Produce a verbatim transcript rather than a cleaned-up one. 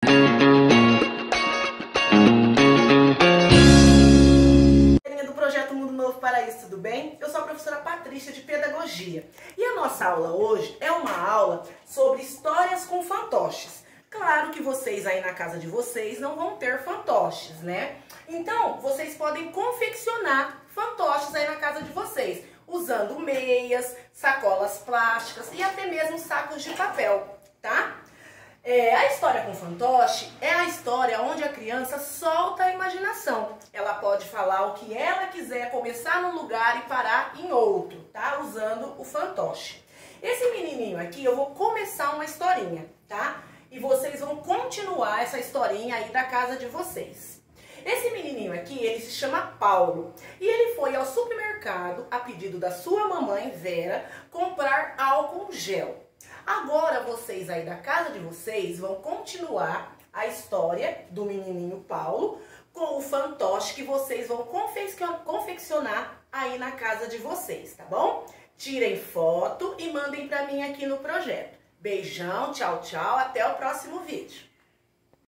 Do projeto Mundo Novo Paraíso, tudo bem? Eu sou a professora Patrícia de Pedagogia e a nossa aula hoje é uma aula sobre histórias com fantoches. Claro que vocês aí na casa de vocês não vão ter fantoches, né? Então, vocês podem confeccionar fantoches aí na casa de vocês, usando meias, sacolas plásticas e até mesmo sacos de papel, tá? É, a história com fantoche é a história onde a criança solta a imaginação. Ela pode falar o que ela quiser, começar num lugar e parar em outro, tá? Usando o fantoche. Esse menininho aqui, eu vou começar uma historinha, tá? E vocês vão continuar essa historinha aí da casa de vocês. Esse menininho aqui, ele se chama Paulo. E ele foi ao supermercado, a pedido da sua mamãe, Vera, comprar álcool gel. Agora vocês aí da casa de vocês vão continuar a história do menininho Paulo com o fantoche que vocês vão confeccionar aí na casa de vocês, tá bom? Tirem foto e mandem pra mim aqui no projeto. Beijão, tchau, tchau, até o próximo vídeo.